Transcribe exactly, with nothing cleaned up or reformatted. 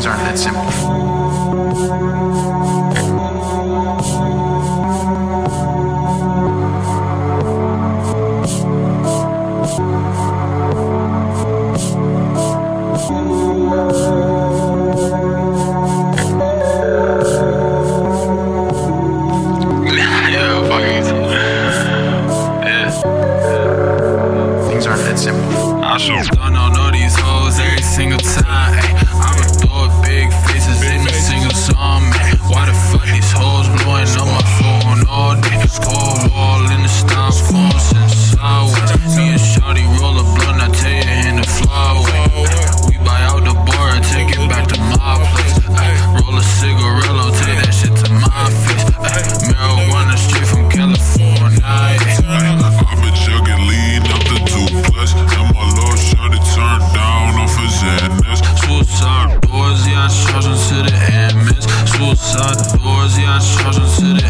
Things aren't that simple. I show done on all these hoes every single time. Ay, I'ma throw big faces in a single song, man. Why the fuck these hoes blowing on my phone all day? Cold wall in the styrofoam since I was. Me and Shawty roll a blunt, I tell you, in the flyway. We buy out the bar and take it back to my place. Ay, roll a cigarello, take that shit to my face. Ay, marijuana straight from California. Ay, I've been chugging lean up to two plus. And my little shorty turned down off his Xanax. Suicide doors, yeah, I charge them to the M S. Suicide doors, yeah, I charge them to the